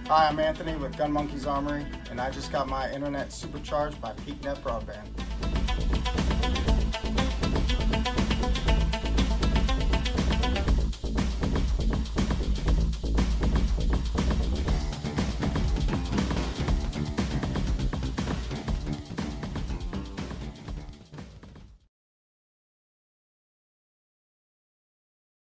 Hi, I'm Anthony with Gun Monkeys Armory, and I just got my internet supercharged by PeakNet Broadband.